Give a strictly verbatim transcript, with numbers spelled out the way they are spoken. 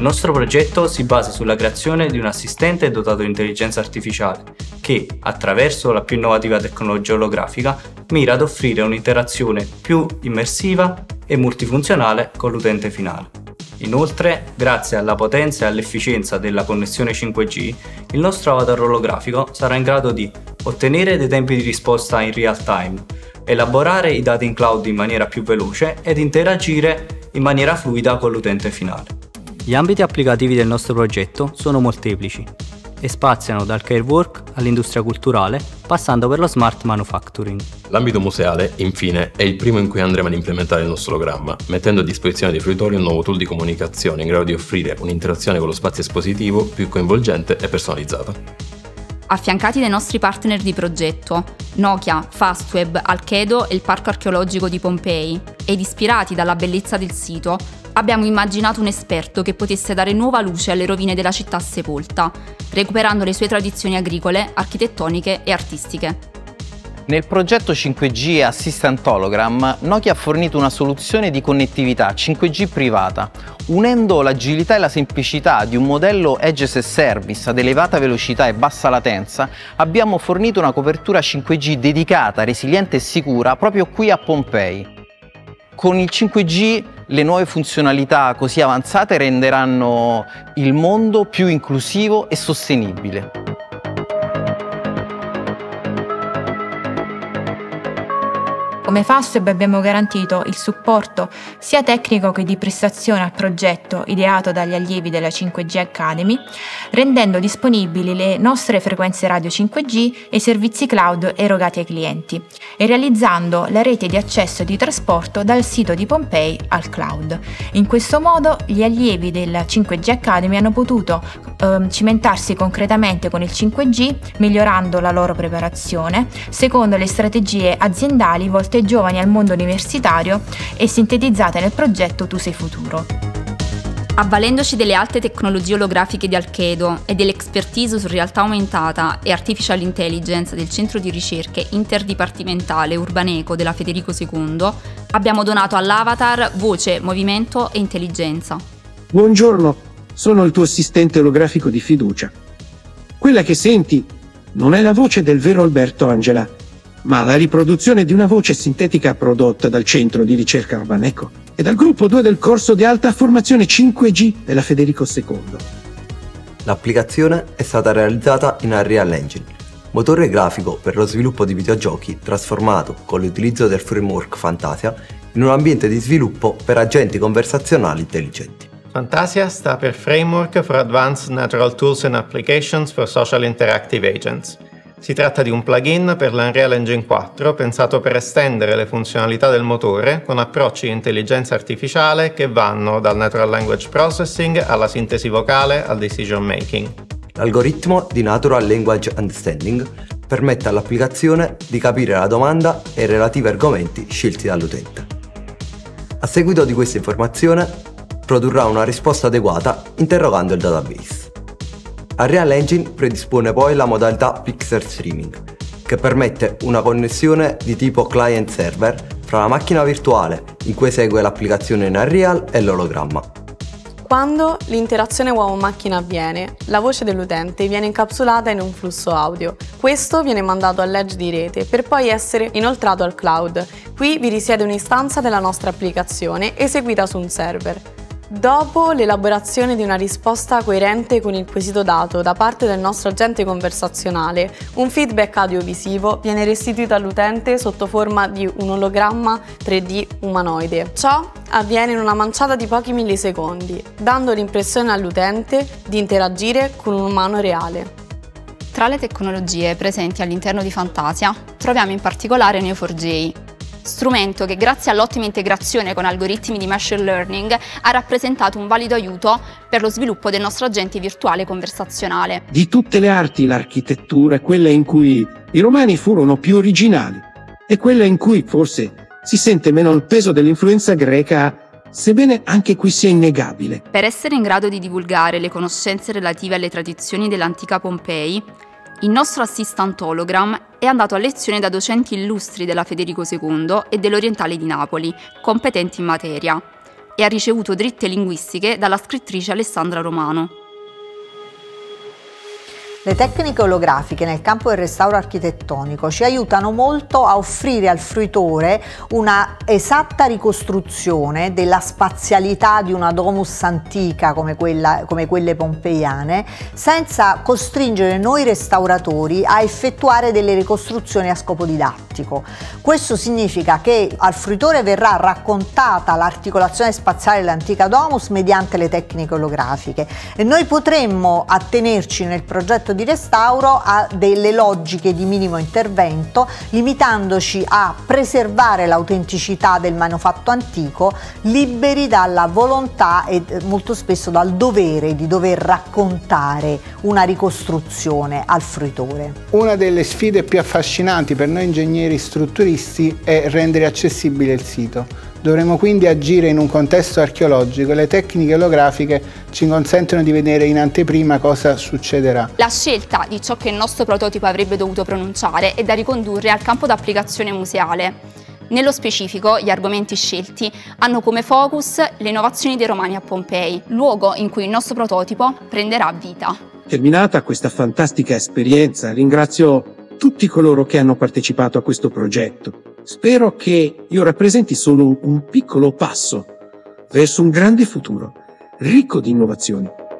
Il nostro progetto si basa sulla creazione di un assistente dotato di intelligenza artificiale che, attraverso la più innovativa tecnologia olografica, mira ad offrire un'interazione più immersiva e multifunzionale con l'utente finale. Inoltre, grazie alla potenza e all'efficienza della connessione cinque G, il nostro avatar olografico sarà in grado di ottenere dei tempi di risposta in real time, elaborare i dati in cloud in maniera più veloce ed interagire in maniera fluida con l'utente finale. Gli ambiti applicativi del nostro progetto sono molteplici e spaziano dal care work all'industria culturale, passando per lo smart manufacturing. L'ambito museale, infine, è il primo in cui andremo ad implementare il nostro ologramma, mettendo a disposizione dei fruitori un nuovo tool di comunicazione in grado di offrire un'interazione con lo spazio espositivo più coinvolgente e personalizzata. Affiancati dai nostri partner di progetto, Nokia, Fastweb, Alchedo e il Parco Archeologico di Pompei, ed ispirati dalla bellezza del sito, abbiamo immaginato un esperto che potesse dare nuova luce alle rovine della città sepolta, recuperando le sue tradizioni agricole, architettoniche e artistiche. Nel progetto cinque G Assistant Hologram, Nokia ha fornito una soluzione di connettività cinque G privata, unendo l'agilità e la semplicità di un modello Edge as a Service ad elevata velocità e bassa latenza. Abbiamo fornito una copertura cinque G dedicata, resiliente e sicura proprio qui a Pompei. Con il cinque G le nuove funzionalità così avanzate renderanno il mondo più inclusivo e sostenibile. Come Fastweb abbiamo garantito il supporto sia tecnico che di prestazione al progetto ideato dagli allievi della cinque G Academy, rendendo disponibili le nostre frequenze radio cinque G e i servizi cloud erogati ai clienti e realizzando la rete di accesso e di trasporto dal sito di Pompei al cloud. In questo modo gli allievi della cinque G Academy hanno potuto eh, cimentarsi concretamente con il cinque G, migliorando la loro preparazione secondo le strategie aziendali volte giovani al mondo universitario e sintetizzate nel progetto Tu sei futuro. Avvalendoci delle alte tecnologie olografiche di Alchedo e dell'expertise su realtà aumentata e artificial intelligence del centro di ricerche interdipartimentale Urbaneco della Federico secondo, abbiamo donato all'avatar voce, movimento e intelligenza. Buongiorno, sono il tuo assistente olografico di fiducia. Quella che senti non è la voce del vero Alberto Angela, ma la riproduzione di una voce sintetica prodotta dal centro di ricerca Urbaneco e dal gruppo due del corso di alta formazione cinque G della Federico secondo. L'applicazione è stata realizzata in Unreal Engine, motore grafico per lo sviluppo di videogiochi trasformato con l'utilizzo del framework Fantasia in un ambiente di sviluppo per agenti conversazionali intelligenti. Fantasia sta per Framework for Advanced Natural Tools and Applications for Social Interactive Agents. Si tratta di un plugin per l'Unreal Engine quattro pensato per estendere le funzionalità del motore con approcci di intelligenza artificiale che vanno dal Natural Language Processing alla sintesi vocale al decision making. L'algoritmo di Natural Language Understanding permette all'applicazione di capire la domanda e i relativi argomenti scelti dall'utente. A seguito di questa informazione produrrà una risposta adeguata interrogando il database. Unreal Engine predispone poi la modalità Pixel Streaming, che permette una connessione di tipo client-server fra la macchina virtuale in cui esegue l'applicazione in Unreal e l'ologramma. Quando l'interazione uomo-macchina avviene, la voce dell'utente viene incapsulata in un flusso audio. Questo viene mandato all'edge di rete per poi essere inoltrato al cloud. Qui vi risiede un'istanza della nostra applicazione eseguita su un server. Dopo l'elaborazione di una risposta coerente con il quesito dato da parte del nostro agente conversazionale, un feedback audiovisivo viene restituito all'utente sotto forma di un ologramma tre D umanoide. Ciò avviene in una manciata di pochi millisecondi, dando l'impressione all'utente di interagire con un umano reale. Tra le tecnologie presenti all'interno di Fantasia troviamo in particolare Neo quattro j, strumento che grazie all'ottima integrazione con algoritmi di machine learning ha rappresentato un valido aiuto per lo sviluppo del nostro agente virtuale conversazionale. Di tutte le arti l'architettura è quella in cui i romani furono più originali e quella in cui forse si sente meno il peso dell'influenza greca, sebbene anche qui sia innegabile. Per essere in grado di divulgare le conoscenze relative alle tradizioni dell'antica Pompei, il nostro Assistant Hologram è andato a lezione da docenti illustri della Federico secondo e dell'Orientale di Napoli, competenti in materia. e ha ricevuto dritte linguistiche dalla scrittrice Alessandra Romano. Le tecniche olografiche nel campo del restauro architettonico ci aiutano molto a offrire al fruitore una esatta ricostruzione della spazialità di una domus antica come, quella, come quelle pompeiane, senza costringere noi restauratori a effettuare delle ricostruzioni a scopo didattico. Questo significa che al fruitore verrà raccontata l'articolazione spaziale dell'antica domus mediante le tecniche olografiche e noi potremmo attenerci nel progetto di restauro a delle logiche di minimo intervento, limitandoci a preservare l'autenticità del manufatto antico, liberi dalla volontà e molto spesso dal dovere di dover raccontare una ricostruzione al fruitore. Una delle sfide più affascinanti per noi ingegneri strutturisti è rendere accessibile il sito. Dovremo quindi agire in un contesto archeologico e le tecniche olografiche ci consentono di vedere in anteprima cosa succederà. La scelta di ciò che il nostro prototipo avrebbe dovuto pronunciare è da ricondurre al campo d'applicazione museale. Nello specifico, gli argomenti scelti hanno come focus le innovazioni dei Romani a Pompei, luogo in cui il nostro prototipo prenderà vita. Terminata questa fantastica esperienza, ringrazio tutti coloro che hanno partecipato a questo progetto. Spero che io rappresenti solo un piccolo passo verso un grande futuro, ricco di innovazioni.